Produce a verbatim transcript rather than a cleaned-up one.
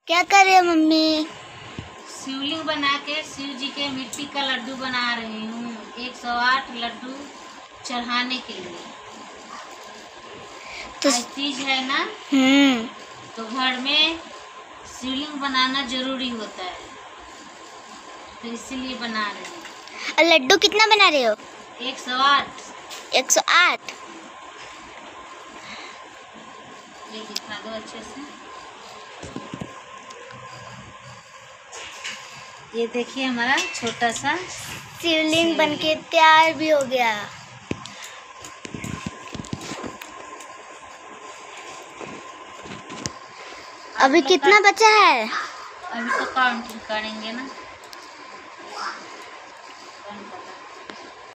क्या कर रहे हो मम्मी? शिवलिंग बना के शिव जी के मिट्टी का लड्डू बना रही हूँ। एक सौ आठ लड्डू चढ़ाने के लिए। तो आज तीज है ना, हम्म तो घर में शिवलिंग बनाना जरूरी होता है, तो इसीलिए बना रही हूँ। और लड्डू कितना बना रहे हो? एक सौ आठ। एक सौ आठ। ये दिखा दो अच्छे से। ये देखिए हमारा छोटा सा शिवलिंग बनके तैयार भी हो गया। अभी कितना बचा है? अभी तो काउंटिंग करेंगे ना।